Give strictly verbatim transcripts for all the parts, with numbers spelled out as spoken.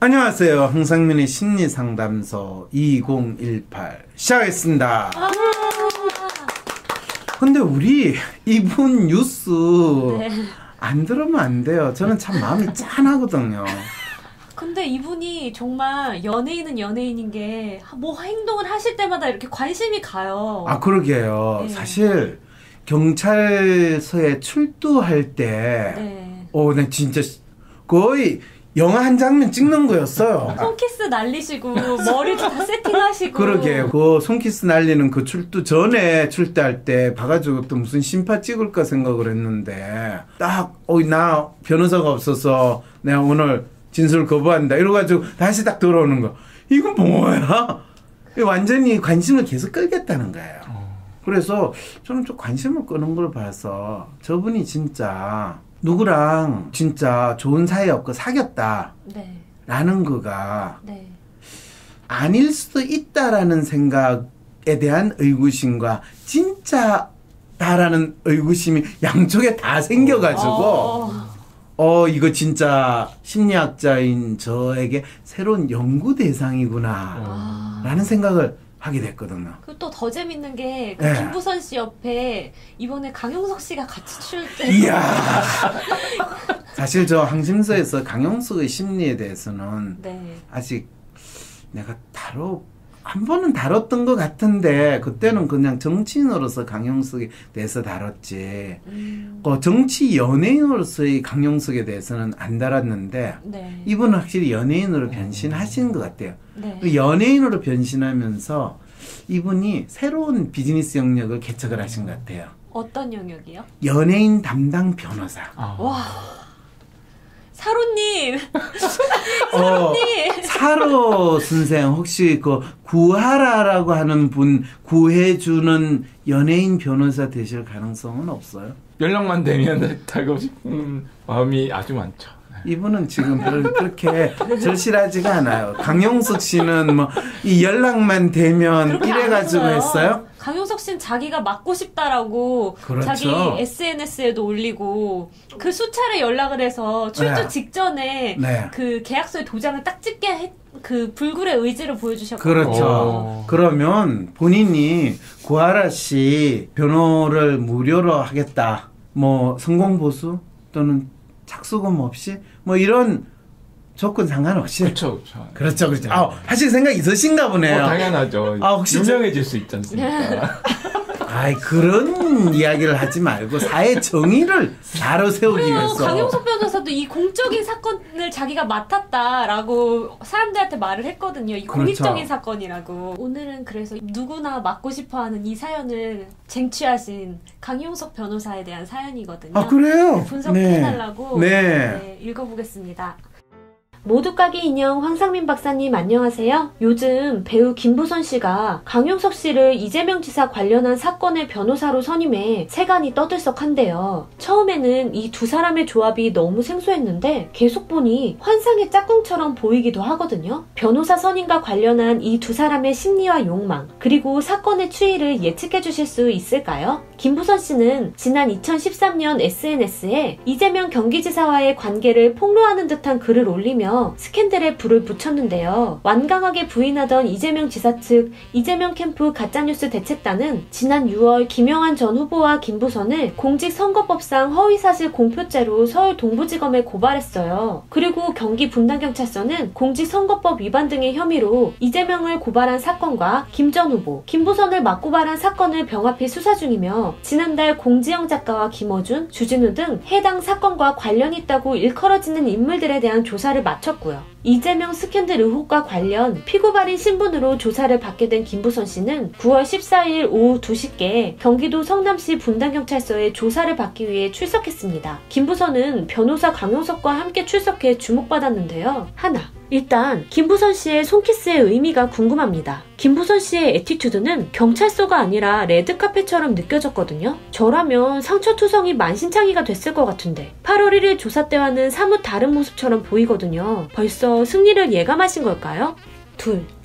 안녕하세요. 황상민의 심리상담소 이천십팔 시작하겠습니다. 아 근데 우리 이분 뉴스 네. 안 들으면 안 돼요. 저는 참 마음이 짠하거든요. 근데 이분이 정말 연예인은 연예인인 게 뭐 행동을 하실 때마다 이렇게 관심이 가요. 아 그러게요. 네. 사실 경찰서에 출두할 때 네. 어, 네, 진짜 거의 영화 한 장면 찍는 거였어요. 손키스 날리시고 머리도 다 세팅하시고. 그러게요. 그 손키스 날리는 그 출두 전에 출두할 때 봐가지고 또 무슨 심파 찍을까 생각을 했는데 딱 어, 나 변호사가 없어서 내가 오늘 진술 거부한다 이러가지고 다시 딱 들어오는 거. 이건 뭐야? 완전히 관심을 계속 끌겠다는 거예요. 그래서 저는 좀 관심을 끄는 걸 봐서 저분이 진짜 누구랑 진짜 좋은 사이 없고 사귀었다 네. 라는 거가 네. 아닐 수도 있다라는 생각에 대한 의구심과 진짜다라는 의구심이 양쪽에 다 생겨가지고 어, 어 이거 진짜 심리학자인 저에게 새로운 연구 대상이구나 어. 라는 생각을 하게 됐거든요. 그 또 더 재밌는 게 그 네. 김부선 씨 옆에 이번에 강용석 씨가 같이 출제. 이야. 사실 저 항심서에서 강용석의 심리에 대해서는 네. 아직 내가 다뤄 한 번은 다뤘던 것 같은데 그때는 그냥 정치인으로서 강용석에 대해서 다뤘지. 음. 그 정치 연예인으로서의 강용석에 대해서는 안 다뤘는데 네. 이분은 확실히 연예인으로 변신하신 것 같아요. 네. 연예인으로 변신하면서 이분이 새로운 비즈니스 영역을 개척을 하신 것 같아요. 어떤 영역이요? 연예인 담당 변호사. 아. 와. 사로님. 사로님. 어, 사로 선생 혹시 그 구하라라고 하는 분 구해주는 연예인 변호사 되실 가능성은 없어요? 연락만 되면 하고 싶은 마음이 아주 많죠. 이분은 지금 별로 그렇게 절실하지가 않아요. 강용석 씨는 뭐 이 연락만 되면 이래가지고 했어요? 강용석 씨는 자기가 맞고 싶다라고 그렇죠. 자기 에스엔에스에도 올리고 그 수차례 연락을 해서 출두 네. 직전에 네. 그 계약서에 도장을 딱 찍게 했, 그 불굴의 의지를 보여주셨거든요. 그렇죠. 오. 그러면 본인이 구하라 씨 변호를 무료로 하겠다. 뭐 성공보수 또는 착수금 없이 뭐 이런 조건 상관없이 그렇죠, 그렇죠. 그렇죠, 그렇죠. 아, 하실 생각 있으신가 보네요. 어, 당연하죠. 아, 혹시 유명해질 수 있지 않습니까? 아이 그런 이야기를 하지 말고 사회 정의를 바로 세우기 그래요. 위해서. 강용석 변호사도 이 공적인 사건을 자기가 맡았다라고 사람들한테 말을 했거든요. 이 공익적인 그렇죠. 사건이라고. 오늘은 그래서 누구나 맡고 싶어하는 이 사연을 쟁취하신 강용석 변호사에 대한 사연이거든요. 아 그래요? 분석해달라고 네. 네, 읽어보겠습니다. 모두까기 인형 황상민 박사님 안녕하세요. 요즘 배우 김부선 씨가 강용석 씨를 이재명 지사 관련한 사건의 변호사로 선임해 세간이 떠들썩한데요. 처음에는 이 두 사람의 조합이 너무 생소했는데 계속 보니 환상의 짝꿍처럼 보이기도 하거든요. 변호사 선임과 관련한 이 두 사람의 심리와 욕망 그리고 사건의 추이를 예측해 주실 수 있을까요? 김부선 씨는 지난 이천십삼 년 에스엔에스에 이재명 경기지사와의 관계를 폭로하는 듯한 글을 올리며 스캔들에 불을 붙였는데요. 완강하게 부인하던 이재명 지사 측 이재명 캠프 가짜뉴스 대책단은 지난 유월 김영한 전 후보와 김부선을 공직선거법상 허위사실 공표죄로 서울 동부지검에 고발했어요. 그리고 경기 분당경찰서는 공직선거법 위반 등의 혐의로 이재명을 고발한 사건과 김 전 후보, 김부선을 맞고발한 사건을 병합해 수사 중이며 지난달 공지영 작가와 김어준, 주진우 등 해당 사건과 관련이 있다고 일컬어지는 인물들에 대한 조사를 마쳤습니다. 쳤고요. 이재명 스캔들 의혹과 관련 피고발인 신분으로 조사를 받게 된 김부선 씨는 구월 십사일 오후 두 시께 경기도 성남시 분당경찰서에 조사를 받기 위해 출석했습니다. 김부선은 변호사 강용석과 함께 출석해 주목받았는데요. 하나, 일단 김부선 씨의 손키스의 의미가 궁금합니다. 김부선 씨의 애티튜드는 경찰서가 아니라 레드카펫처럼 느껴졌거든요. 저라면 상처투성이 만신창이가 됐을 것 같은데 팔월 일일 조사 때와는 사뭇 다른 모습처럼 보이거든요. 벌써 승리를 예감하신 걸까요? 둘,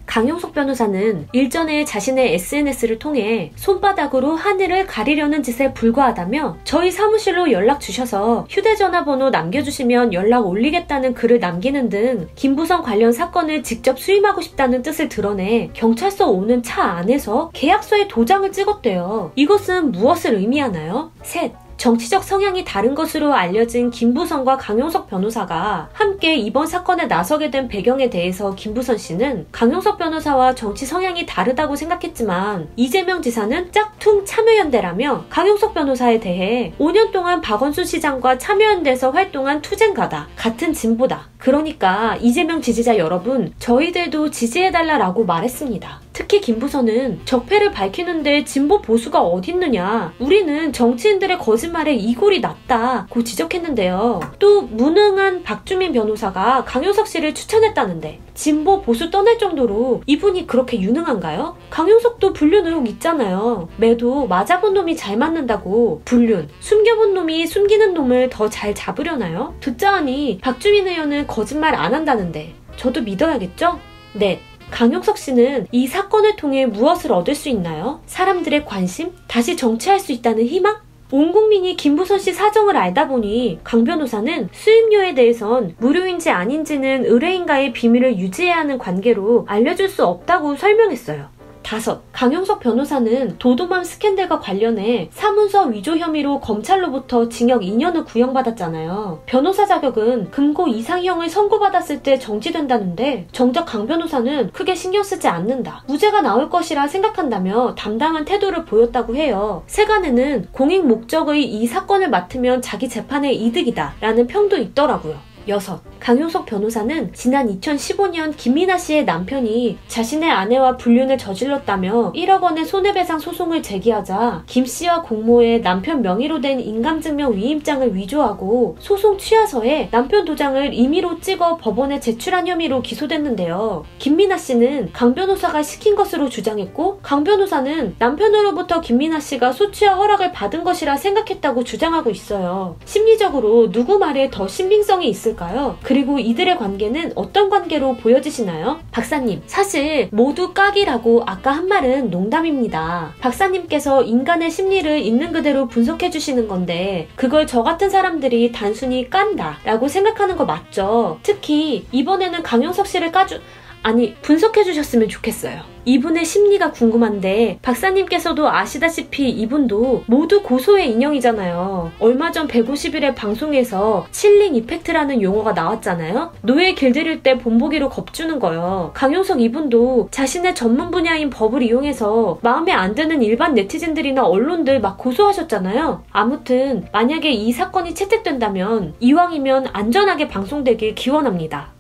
강용석 변호사는 일전에 자신의 에스엔에스를 통해 손바닥으로 하늘을 가리려는 짓에 불과하다며 저희 사무실로 연락 주셔서 휴대전화번호 남겨주시면 연락 올리겠다는 글을 남기는 등 김부선 관련 사건을 직접 수임하고 싶다는 뜻을 드러내 경찰서 오는 차 안에서 계약서에 도장을 찍었대요. 이것은 무엇을 의미하나요? 셋. 정치적 성향이 다른 것으로 알려진 김부선과 강용석 변호사가 함께 이번 사건에 나서게 된 배경에 대해서 김부선 씨는 강용석 변호사와 정치 성향이 다르다고 생각했지만 이재명 지사는 짝퉁 참여연대라며 강용석 변호사에 대해 오 년 동안 박원순 시장과 참여연대에서 활동한 투쟁가다. 같은 진보다. 그러니까 이재명 지지자 여러분, 저희들도 지지해달라라고 말했습니다. 특히 김부선은 적폐를 밝히는데 진보 보수가 어딨느냐, 우리는 정치인들의 거짓말에 이골이 났다고 지적했는데요. 또 무능한 박주민 변호사가 강용석 씨를 추천했다는데 진보 보수 떠날 정도로 이분이 그렇게 유능한가요? 강용석도 불륜 의혹 있잖아요. 매도 맞아본 놈이 잘 맞는다고 불륜, 숨겨본 놈이 숨기는 놈을 더 잘 잡으려나요? 듣자 하니 박주민 의원은 거짓말 안 한다는데 저도 믿어야겠죠? 넷. 강용석 씨는 이 사건을 통해 무엇을 얻을 수 있나요? 사람들의 관심? 다시 정치할 수 있다는 희망? 온 국민이 김부선 씨 사정을 알다 보니 강 변호사는 수임료에 대해선 무료인지 아닌지는 의뢰인과의 비밀을 유지해야 하는 관계로 알려줄 수 없다고 설명했어요. 다섯. 강용석 변호사는 도도맘 스캔들과 관련해 사문서 위조 혐의로 검찰로부터 징역 이 년을 구형받았잖아요. 변호사 자격은 금고 이상형을 선고받았을 때 정지된다는데 정작 강 변호사는 크게 신경 쓰지 않는다. 무죄가 나올 것이라 생각한다며 담당한 태도를 보였다고 해요. 세간에는 공익 목적의 이 사건을 맡으면 자기 재판에 이득이다 라는 평도 있더라고요. 여섯. 강용석 변호사는 지난 이천십오 년 김민아 씨의 남편이 자신의 아내와 불륜을 저질렀다며 일억 원의 손해배상 소송을 제기하자 김 씨와 공모해 남편 명의로 된 인감증명 위임장을 위조하고 소송 취하서에 남편 도장을 임의로 찍어 법원에 제출한 혐의로 기소됐는데요. 김민아 씨는 강 변호사가 시킨 것으로 주장했고 강 변호사는 남편으로부터 김민아 씨가 소취와 허락을 받은 것이라 생각했다고 주장하고 있어요. 심리적으로 누구 말에 더 신빙성이 있을까요? 그리고 이들의 관계는 어떤 관계로 보여지시나요? 박사님, 사실 모두 깍이라고 아까 한 말은 농담입니다. 박사님께서 인간의 심리를 있는 그대로 분석해 주시는 건데 그걸 저 같은 사람들이 단순히 깐다 라고 생각하는 거 맞죠? 특히 이번에는 강용석 씨를 까주... 아니, 분석해 주셨으면 좋겠어요. 이분의 심리가 궁금한데 박사님께서도 아시다시피 이분도 모두 고소의 인형이잖아요. 얼마 전 백오십 일의 방송에서 칠링 이펙트라는 용어가 나왔잖아요. 노예 길들일 때 본보기로 겁주는 거요. 강용석 이분도 자신의 전문 분야인 법을 이용해서 마음에 안 드는 일반 네티즌들이나 언론들 막 고소하셨잖아요. 아무튼 만약에 이 사건이 채택된다면 이왕이면 안전하게 방송되길 기원합니다.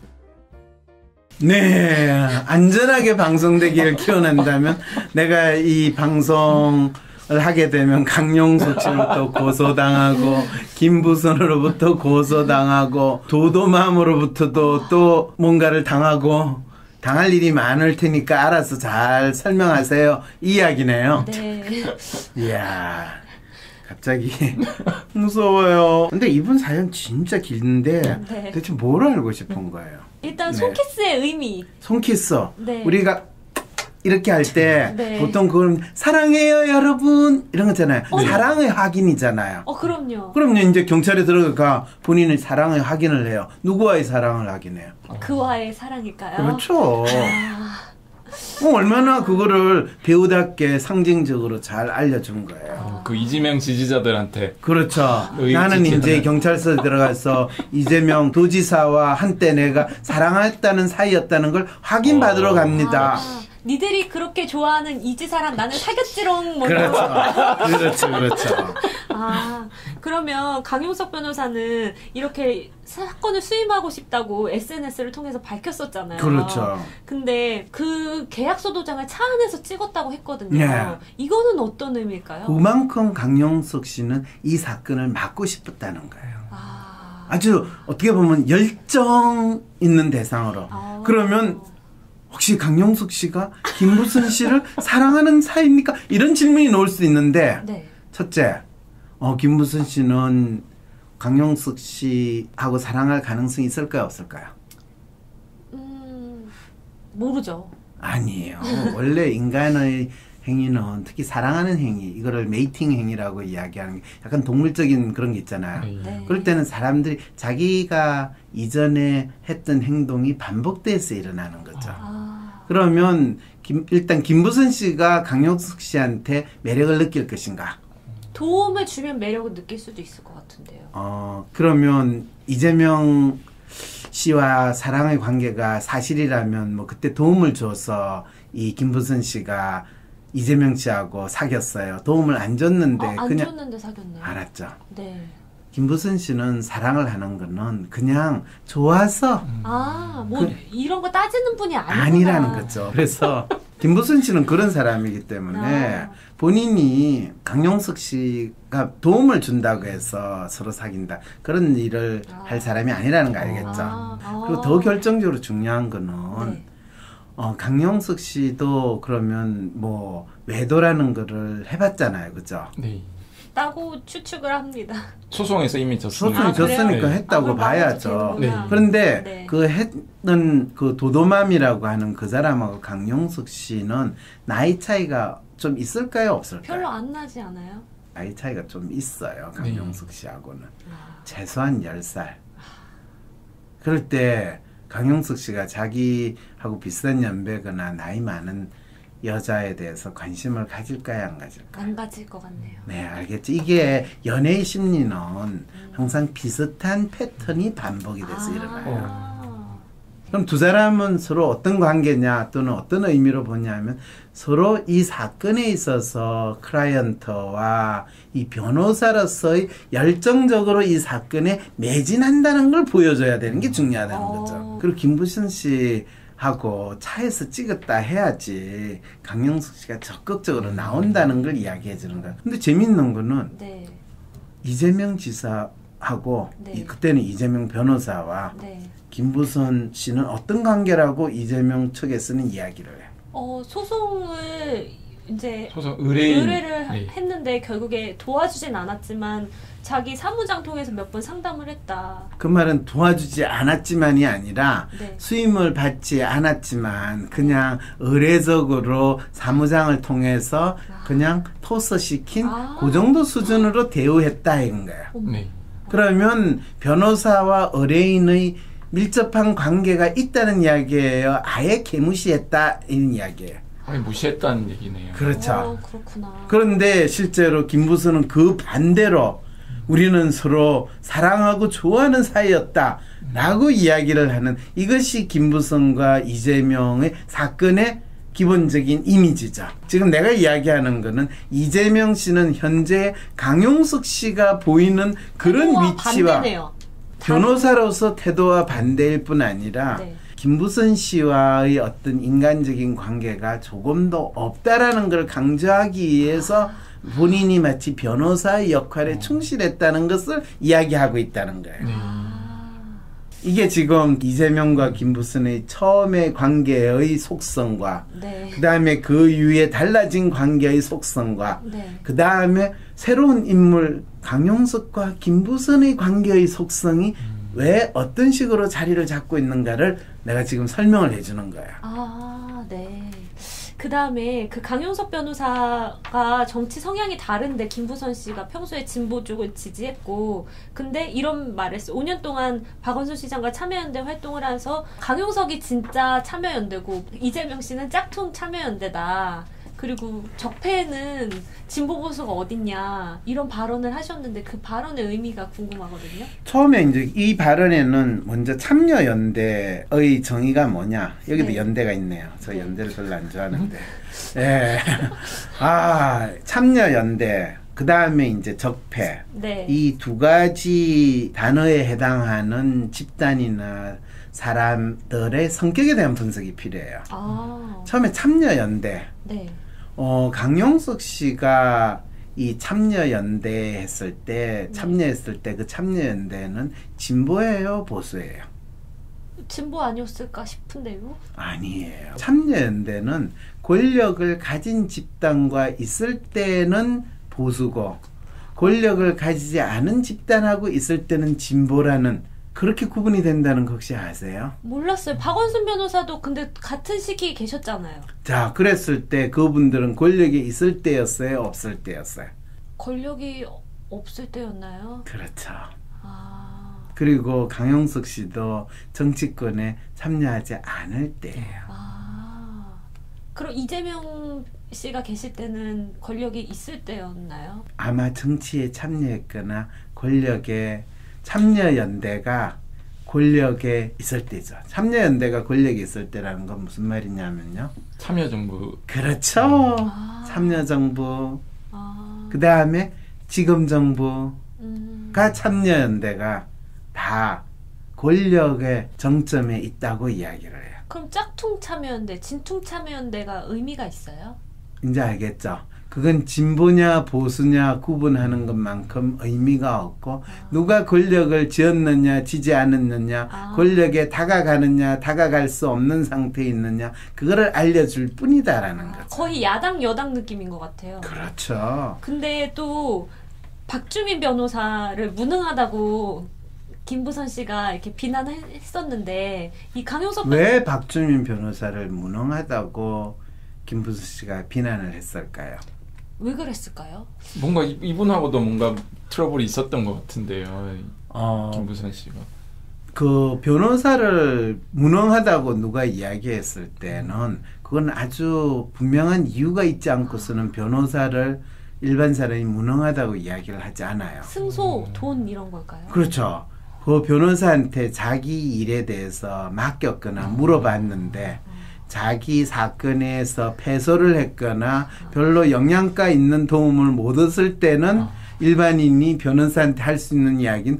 네, 안전하게 방송되기를 기원한다면 내가 이 방송을 하게 되면 강용석 씨로부터 고소당하고 김부선으로부터 고소당하고 도도맘으로부터도 또 뭔가를 당하고 당할 일이 많을 테니까 알아서 잘 설명하세요. 이 이야기네요. 네. 이야, 갑자기 무서워요. 근데 이분 사연 진짜 긴데 네. 대체 뭘 알고 싶은 거예요? 일단 네. 손키스의 의미. 손키스. 네. 우리가 이렇게 할 때 네. 보통 그걸 사랑해요 여러분 이런 거잖아요. 어, 사랑의 확인이잖아요. 어, 그럼요. 그럼요. 이제 경찰에 들어가 본인의 사랑의 확인을 해요. 누구와의 사랑을 확인해요? 그와의 사랑일까요? 그렇죠. 아... 어, 얼마나 그거를 배우답게 상징적으로 잘 알려준 거예요. 어, 그 이재명 지지자들한테. 그렇죠. 의지 나는 이제 지지하는. 경찰서에 들어가서 이재명 도지사와 한때 내가 사랑했다는 사이였다는 걸 확인받으러 어. 갑니다. 아, 니들이 그렇게 좋아하는 이 지사랑 나는 사귀었지롱. 뭐 그렇죠. 그렇죠. 그렇죠. 아, 그러면 강용석 변호사는 이렇게 사건을 수임하고 싶다고 에스엔에스를 통해서 밝혔었잖아요. 그렇죠. 근데 그 계약서 도장을 차 안에서 찍었다고 했거든요. 네. 이거는 어떤 의미일까요? 그만큼 강용석 씨는 이 사건을 막고 싶었다는 거예요. 아, 아주 어떻게 보면 열정 있는 대상으로. 아. 그러면 혹시 강용석 씨가 김부선 씨를 사랑하는 사이입니까? 이런 질문이 나올 수 있는데 네. 첫째, 어, 김부선 씨는 강용석 씨하고 사랑할 가능성이 있을까요? 없을까요? 음, 모르죠. 아니에요. 원래 인간의 행위는 특히 사랑하는 행위, 이거를 메이팅 행위라고 이야기하는 게 약간 동물적인 그런 게 있잖아요. 네. 그럴 때는 사람들이 자기가 이전에 했던 행동이 반복돼서 일어나는 거죠. 아. 그러면 김, 일단 김부선 씨가 강용석 씨한테 매력을 느낄 것인가? 도움을 주면 매력을 느낄 수도 있을 것 같은데요. 어, 그러면 이재명 씨와 사랑의 관계가 사실이라면 뭐 그때 도움을 줘서 이 김부선 씨가 이재명 씨하고 사귀었어요. 도움을 안 줬는데 아, 안 그냥 줬는데 사귀었네요. 알았죠. 네. 김부선 씨는 사랑을 하는 거는 그냥 좋아서 아, 뭐 그- 이런 거 따지는 분이 아니구나. 아니라는 거죠. 그래서 김부선 씨는 그런 사람이기 때문에 아. 본인이 강용석 씨가 도움을 준다고 해서 서로 사귄다. 그런 일을 아. 할 사람이 아니라는 거 알겠죠. 아, 아. 그리고 더 결정적으로 중요한 거는 네. 어, 강용석 씨도 그러면 뭐 외도라는 거를 해봤잖아요. 그죠? 네. 따고 추측을 합니다. 소송에서 이미 졌습니다. 소송이 아, 그래요? 졌으니까 네. 했다고 아, 그럼 봐야죠. 말해도 되는구나. 네. 그런데 네. 그 했던 그 도도맘이라고 하는 그 사람하고 강용석 씨는 나이 차이가 좀 있을까요? 없을까요? 별로 안 나지 않아요? 나이 차이가 좀 있어요. 강용석 씨하고는. 아. 최소한 열 살. 그럴 때 강용석 씨가 자기하고 비슷한 연배거나 나이 많은 여자에 대해서 관심을 가질까요? 안 가질까요? 안 가질 것 같네요. 네, 알겠지. 이게 연애의 심리는 항상 비슷한 패턴이 반복이 돼서 일어나요. 아. 그럼 두 사람은 서로 어떤 관계냐 또는 어떤 의미로 보냐면 서로 이 사건에 있어서 클라이언트와 이 변호사로서의 열정적으로 이 사건에 매진한다는 걸 보여줘야 되는 게 중요하다는 어. 거죠. 그리고 김부선 씨하고 차에서 찍었다 해야지 강영숙 씨가 적극적으로 나온다는 걸 이야기해 주는 거예요. 근데 재밌는 거는 네. 이재명 지사하고 네. 이- 그때는 이재명 변호사와 네. 김부선 씨는 어떤 관계라고 이재명 측에서는 이야기를 해요. 어, 소송을 이제 소송 의뢰인. 의뢰를 네. 했는데 결국에 도와주진 않았지만 자기 사무장 통해서 몇 번 상담을 했다. 그 말은 도와주지 않았지만이 아니라 네. 수임을 받지 않았지만 그냥 의례적으로 사무장을 통해서 그냥 토스시킨 아. 그 정도 수준으로 대우했다 이건 거예요. 어머. 네. 그러면 변호사와 의뢰인의 밀접한 관계가 있다는 이야기예요. 아예 개무시했다 이런 이야기예요. 아니 무시했다는 얘기네요. 그렇죠. 어, 그렇구나. 그런데 실제로 김부선은 그 반대로 우리는 서로 사랑하고 좋아하는 사이였다라고 이야기를 하는 이것이 김부선과 이재명의 사건의 기본적인 이미지죠. 지금 내가 이야기하는 거는 이재명 씨는 현재 강용석 씨가 보이는 그런 태도와 위치와 반대네요. 변호사로서 태도와 반대일 뿐 아니라 네. 김부선 씨와의 어떤 인간적인 관계가 조금도 없다라는 걸 강조하기 위해서 본인이 마치 변호사의 역할에 충실했다는 것을 이야기하고 있다는 거예요. 네. 아. 이게 지금 이재명과 김부선의 처음의 관계의 속성과 네. 그 다음에 그 이후에 달라진 관계의 속성과 네. 그 다음에 새로운 인물 강용석과 김부선의 관계의 속성이 왜 어떤 식으로 자리를 잡고 있는가를 내가 지금 설명을 해주는 거야. 아, 네. 그 다음에 그 강용석 변호사가 정치 성향이 다른데 김부선 씨가 평소에 진보 쪽을 지지했고, 근데 이런 말을 했어요. 오 년 동안 박원순 시장과 참여연대 활동을 해서 강용석이 진짜 참여연대고 이재명 씨는 짝퉁 참여연대다. 그리고 적폐는 진보 보수가 어딨냐 이런 발언을 하셨는데 그 발언의 의미가 궁금하거든요. 처음에 이제 이 발언에는 먼저 참여연대의 정의가 뭐냐. 여기도 네. 연대가 있네요. 저 네. 연대를 별로 안 좋아하는데. 예. 아, 참여연대. 그 다음에 이제 적폐. 네. 이 두 가지 단어에 해당하는 집단이나 사람들의 성격에 대한 분석이 필요해요. 아, 처음에 참여연대. 네. 어, 강용석 씨가 이 참여연대 했을 때, 참여했을 때 그 참여연대는 진보예요, 보수예요? 진보 아니었을까 싶은데요. 아니에요. 참여연대는 권력을 가진 집단과 있을 때는 보수고, 권력을 가지지 않은 집단하고 있을 때는 진보라는 그렇게 구분이 된다는 거 혹시 아세요? 몰랐어요. 박원순 변호사도 근데 같은 시기에 계셨잖아요. 자, 그랬을 때 그분들은 권력이 있을 때였어요? 없을 때였어요? 권력이 없을 때였나요? 그렇죠. 아, 그리고 강용석 씨도 정치권에 참여하지 않을 때예요. 아. 그럼 이재명 씨가 계실 때는 권력이 있을 때였나요? 아마 정치에 참여했거나 권력에 참여연대가 권력에 있을 때죠. 참여연대가 권력에 있을 때라는 건 무슨 말이냐면요. 참여정부. 그렇죠. 아. 참여정부. 아, 그 다음에 지금정부가 음. 참여연대가 다 권력의 정점에 있다고 이야기를 해요. 그럼 짝퉁 참여연대, 진퉁 참여연대가 의미가 있어요? 이제 알겠죠? 그건 진보냐 보수냐 구분하는 것만큼 의미가 없고 누가 권력을 쥐었느냐 지지 않았느냐 아. 권력에 다가가느냐 다가갈 수 없는 상태에 있느냐 그거를 알려줄 뿐이다라는 거죠. 거의 야당 여당 느낌인 것 같아요. 그렇죠. 근데 또 박주민 변호사를 무능하다고 김부선 씨가 이렇게 비난했었는데 이 강용석 왜 박주민 변호사를 무능하다고 김부수 씨가 비난을 했을까요? 왜 그랬을까요? 뭔가 이- 이분하고도 뭔가 트러블이 있었던 것 같은데요. 어, 김부선 씨가. 그 변호사를 무능하다고 누가 이야기했을 때는 그건 아주 분명한 이유가 있지 않고서는 변호사를 일반 사람이 무능하다고 이야기를 하지 않아요. 승소, 돈 이런 걸까요? 그렇죠. 그 변호사한테 자기 일에 대해서 맡겼거나 물어봤는데 자기 사건에서 패소를 했거나 별로 영양가 있는 도움을 못 얻을 때는 일반인이 변호사한테 할 수 있는 이야기는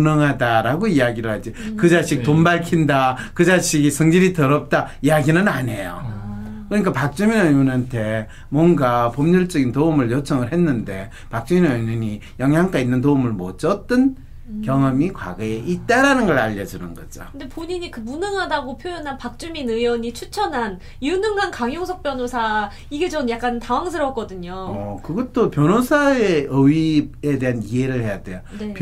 무능하다라고 이야기를 하지. 그 자식 돈 밝힌다. 그 자식이 성질이 더럽다. 이야기는 안 해요. 그러니까 박주민 의원한테 뭔가 법률적인 도움을 요청을 했는데 박주민 의원이 영양가 있는 도움을 못 줬던 경험이 과거에 있다라는 걸 알려주는 거죠. 근데 본인이 그 무능하다고 표현한 박주민 의원이 추천한 유능한 강용석 변호사 이게 전 약간 당황스러웠거든요. 어, 그것도 변호사의 의의에 대한 이해를 해야 돼요. 네.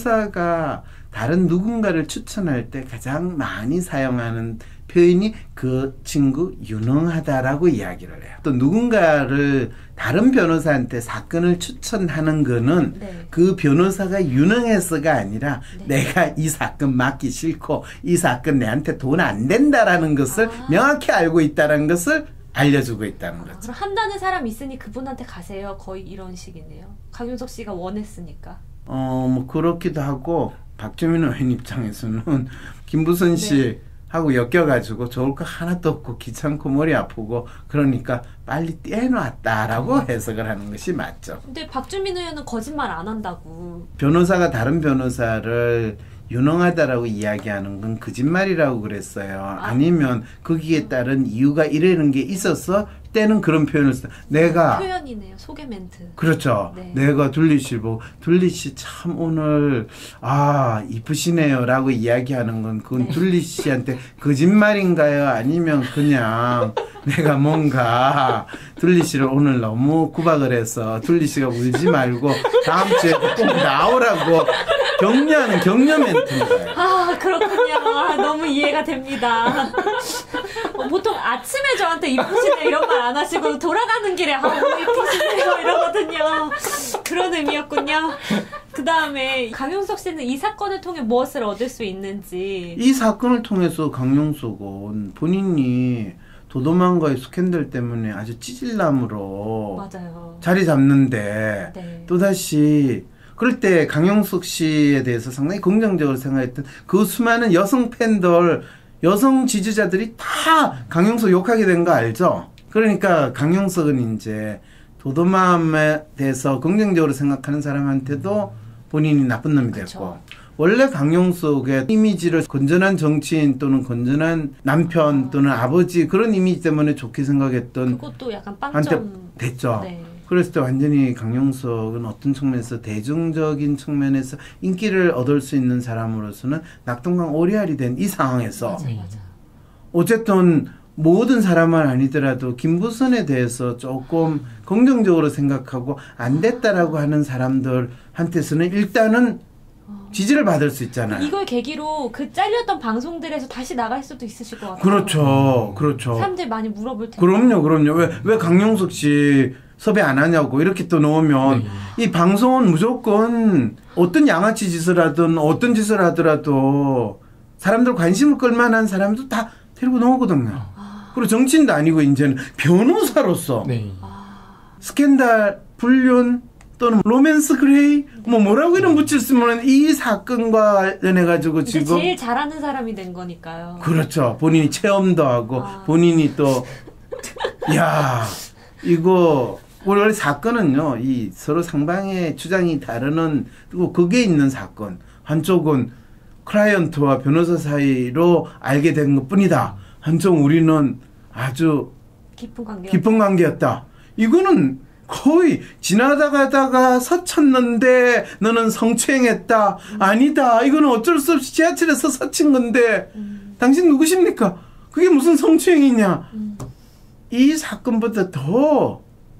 변호사가 다른 누군가를 추천할 때 가장 많이 사용하는 표현이 그 친구 유능하다라고 이야기를 해요. 또 누군가를 다른 변호사한테 사건을 추천하는 거는 네. 그 변호사가 유능해서가 아니라 네. 내가 이 사건 맡기 싫고 이 사건 내한테 돈 안 된다라는 것을 아. 명확히 알고 있다는 것을 알려주고 있다는 아, 거죠. 그럼 한다는 사람 있으니 그분한테 가세요. 거의 이런 식이네요. 강용석 씨가 원했으니까. 어, 뭐 그렇기도 하고 박주민 의원 입장에서는 김부선 씨 네. 하고 엮여가지고 좋을 거 하나도 없고 귀찮고 머리 아프고 그러니까 빨리 떼놨다라고 해석을 하는 것이 맞죠. 근데 박주민 의원은 거짓말 안 한다고. 변호사가 다른 변호사를 유능하다라고 이야기하는 건 거짓말이라고 그랬어요. 아. 아니면 거기에 따른 이유가 이러는 게 있어서 때는 그런 표현을 써. 내가 표현이네요. 소개 멘트. 그렇죠. 네. 내가 둘리 씨 보고 둘리 씨 참 오늘 아 이쁘시네요라고 이야기하는 건 그건 네. 둘리 씨한테 거짓말인가요? 아니면 그냥 내가 뭔가 둘리 씨를 오늘 너무 구박을 해서 둘리 씨가 울지 말고 다음 주에 꼭 나오라고 격려하는 격려 멘트인 거예요. 아 그렇군요. 아, 너무 이해가 됩니다. 어, 보통 아침에 저한테 이쁘시네 이런 말 안 하시고 돌아가는 길에 아 너무 이쁘시네요 이러거든요. 그런 의미였군요. 그 다음에 강용석 씨는 이 사건을 통해 무엇을 얻을 수 있는지. 이 사건을 통해서 강용석은 본인이 도도만과의 스캔들 때문에 아주 찌질남으로 맞아요. 자리 잡는데 네. 또다시 그럴 때 강용석 씨에 대해서 상당히 긍정적으로 생각했던 그 수많은 여성 팬들, 여성 지지자들이 다 강용석 욕하게 된 거 알죠? 그러니까 강용석은 이제 도도맘에 대해서 긍정적으로 생각하는 사람한테도 본인이 나쁜 놈이 됐고 그쵸. 원래 강용석의 이미지를 건전한 정치인 또는 건전한 남편 또는 아버지 그런 이미지 때문에 좋게 생각했던 그것도 약간 한테 빵점. 됐죠. 네. 그랬을 때 완전히 강용석은 어떤 측면에서 대중적인 측면에서 인기를 얻을 수 있는 사람으로서는 낙동강 오리알이 된 이 상황에서 맞아 맞아. 어쨌든 모든 사람은 아니더라도 김부선에 대해서 조금 긍정적으로 생각하고 안 됐다라고 하는 사람들한테서는 일단은 지지를 받을 수 있잖아요. 이걸 계기로 그 잘렸던 방송들에서 다시 나갈 수도 있으실 것 같아요. 그렇죠. 그렇죠. 사람들이 많이 물어볼 텐데. 그럼요. 그럼요. 왜, 왜 강용석 씨 섭외 안 하냐고 이렇게 또 넣으면 네. 이 방송은 무조건 어떤 양아치 짓을 하든 어떤 짓을 하더라도 사람들 관심을 끌만한 사람도 다 데리고 나오거든요. 아. 그리고 정치인도 아니고 이제는 변호사로서 네. 아. 스캔들, 불륜 또는 로맨스 그레이 뭐 뭐라고 이름 붙였으면 이 사건과 관련해 가지고 지금 제일 잘하는 사람이 된 거니까요. 그렇죠. 본인이 체험도 하고 아. 본인이 또 야 이거 원래 사건은요 이 서로 상방의 주장이 다르는 그리고 그게 있는 사건 한쪽은 클라이언트와 변호사 사이로 알게 된 것뿐이다. 한쪽 우리는 아주 깊은 관계 깊은 관계였다. 이거는 거의 지나다 가다가 서쳤는데 너는 성추행했다. 음. 아니다. 이거는 어쩔 수 없이 지하철에서 서친 건데 음. 당신 누구십니까? 그게 무슨 성추행이냐. 음. 이 사건보다 더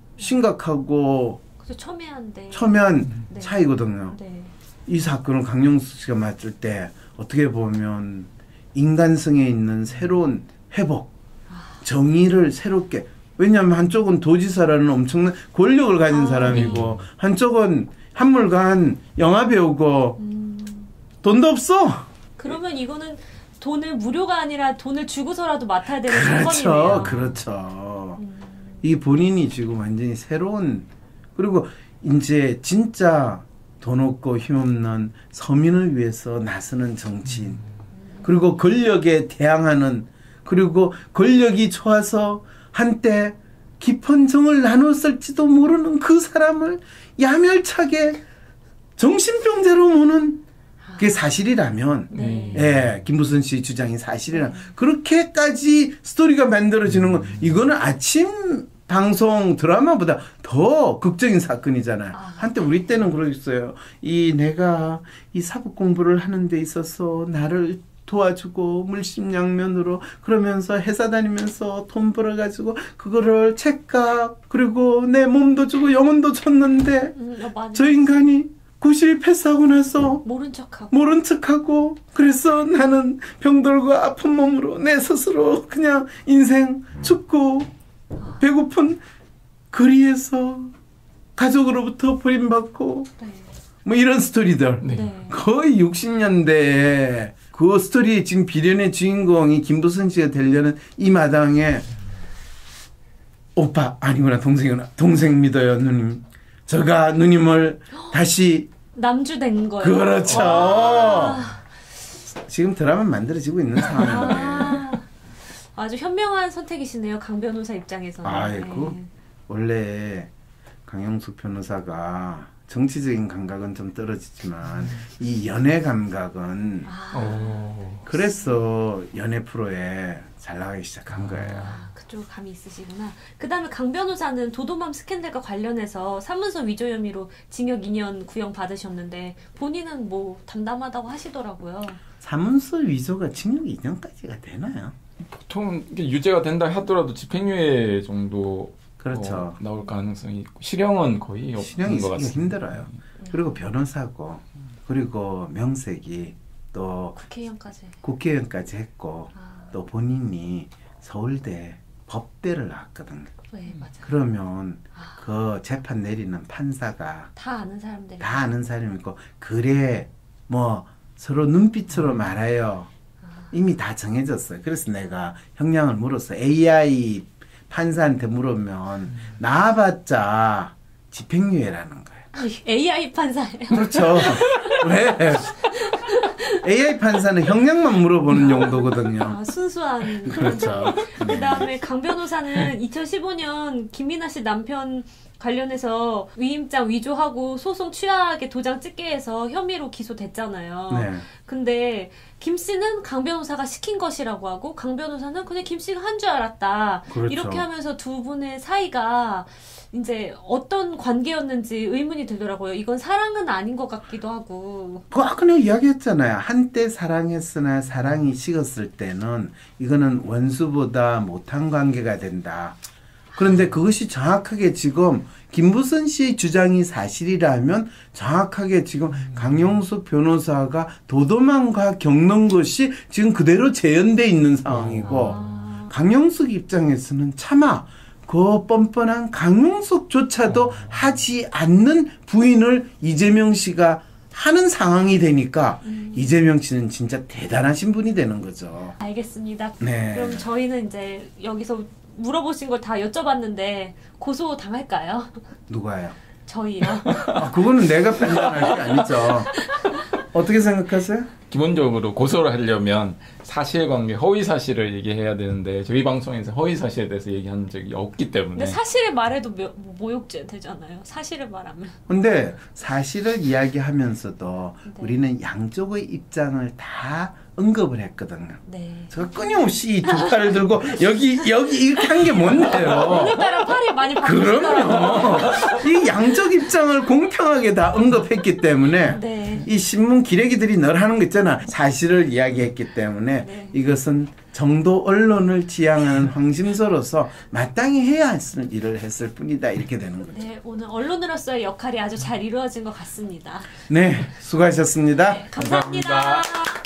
심각하고 그래서 첨예한데 첨예한 네. 차이거든요. 네. 이 사건을 강용석 씨가 맡을 때 어떻게 보면 인간성에 있는 새로운 회복, 아. 정의를 새롭게 왜냐하면 한쪽은 도지사라는 엄청난 권력을 가진 아, 사람이고 네. 한쪽은 한물간 영화배우고 음. 돈도 없어. 그러면 이거는 돈을 무료가 아니라 돈을 주고서라도 맡아야 되는 그렇죠, 사건이네요. 그렇죠. 음. 이 본인이 지금 완전히 새로운 그리고 이제 진짜 돈 없고 힘없는 서민을 위해서 나서는 정치인 음. 그리고 권력에 대항하는 그리고 권력이 좋아서 한때 깊은 정을 나눴을지도 모르는 그 사람을 야멸차게 정신병자로 모는 그게 사실이라면 네. 예, 김부선 씨 주장이 사실이라면 그렇게까지 스토리가 만들어지는 건 이거는 아침 방송 드라마보다 더 극적인 사건이잖아요. 아. 한때 우리 때는 그러겠어요. 이 내가 이 사법 공부를 하는 데 있어서 나를 도와주고 물심양면으로 그러면서 회사 다니면서 돈 벌어가지고 그거를 책값 그리고 내 몸도 주고 영혼도 줬는데 음, 저 인간이 구실이 패스하고 나서 모른 척하고 모른 척하고 그래서 나는 병들고 아픈 몸으로 내 스스로 그냥 인생 죽고 배고픈 거리에서 가족으로부터 버림받고 네. 뭐 이런 스토리들 네. 거의 육십 년대에 그 스토리 지금 비련의 주인공이 김부선 씨가 되려는 이 마당에 오빠 아니구나 동생이구나 동생 믿어요 누님 저가 누님을 다시 남주된 거예요. 그렇죠. 와. 지금 드라마 만들어지고 있는 상황인데 아, 아주 현명한 선택이시네요. 강 변호사 입장에서는. 아이고 네. 원래 강용석 변호사가 정치적인 감각은 좀 떨어지지만 음. 이 연애 감각은 아. 그래서 연애 프로에 잘 나가기 시작한 거예요. 아, 그쪽 감이 있으시구나. 그 다음에 강 변호사는 도도맘 스캔들과 관련해서 사문서 위조 혐의로 징역 이 년 구형 받으셨는데 본인은 뭐 담담하다고 하시더라고요. 사문서 위조가 징역 이 년까지가 되나요? 보통 유죄가 된다 하더라도 집행유예 정도 그렇죠. 어, 나올 가능성이 있고 실형은 거의 없는 것 같습니다. 힘들어요. 그리고 변호사고 그리고 명색이 또 국회의원까지 국회의원까지 했고 아. 또 본인이 서울대 법대를 나왔거든요. 네, 맞아요. 그러면 아. 그 재판 내리는 판사가 다 아는 사람들이 다 아는 사람이고 그래 뭐 서로 눈빛으로 음. 말해요. 아. 이미 다 정해졌어요. 그래서 내가 형량을 물었어. 에이아이 판사한테 물으면 음. 나와봤자 집행유예라는 거예요. 에이아이 판사예요? 그렇죠. 왜? 에이아이 판사는 형량만 물어보는 용도거든요. 아, 순수한. 그렇죠. 그 다음에 강 변호사는 이천십오 년 김민아 씨 남편 관련해서 위임장 위조하고 소송 취하하게 도장 찍게 해서 혐의로 기소됐잖아요. 네. 근데 김 씨는 강 변호사가 시킨 것이라고 하고 강 변호사는 그냥 김 씨가 한 줄 알았다. 그렇죠. 이렇게 하면서 두 분의 사이가 이제 어떤 관계였는지 의문이 들더라고요. 이건 사랑은 아닌 것 같기도 하고. 그 아까 내가 이야기했잖아요. 한때 사랑했으나 사랑이 식었을 때는 이거는 원수보다 못한 관계가 된다. 그런데 그것이 정확하게 지금 김부선 씨의 주장이 사실이라면 정확하게 지금 강용석 변호사가 도도망과 겪는 것이 지금 그대로 재현돼 있는 상황이고 아. 강용석 입장에서는 차마 그 뻔뻔한 강용석조차도 하지 않는 부인을 이재명 씨가 하는 상황이 되니까 음. 이재명 씨는 진짜 대단하신 분이 되는 거죠. 알겠습니다. 네. 그럼 저희는 이제 여기서 물어보신 걸 다 여쭤봤는데 고소 당할까요? 누가요? 저희요. 아, 그거는 내가 판단할 게 아니죠. 어떻게 생각하세요? 기본적으로 고소를 하려면 사실관계, 허위사실을 얘기해야 되는데 저희 방송에서 허위사실에 대해서 얘기한 적이 없기 때문에. 근데 사실을 말해도 모, 모욕죄 되잖아요. 사실을 말하면. 근데 사실을 이야기하면서도 네. 우리는 양쪽의 입장을 다 언급을 했거든요. 네. 제가 끊임없이 이 두 팔을 들고 여기 여기 이렇게 한 게 뭔데요? 오늘따라 팔이 많이 바뀌었더라고요. 그럼요. 이 양쪽 입장을 공평하게 다 언급했기 때문에 네. 이 신문 기레기들이 늘 하는 거 있잖아. 사실을 이야기했기 때문에 네. 이것은 정도 언론을 지향하는 황심서로서 마땅히 해야 할 일을 했을 뿐이다. 이렇게 되는 거죠. 네, 오늘 언론으로서의 역할이 아주 잘 이루어진 것 같습니다. 네, 수고하셨습니다. 네, 감사합니다. 감사합니다.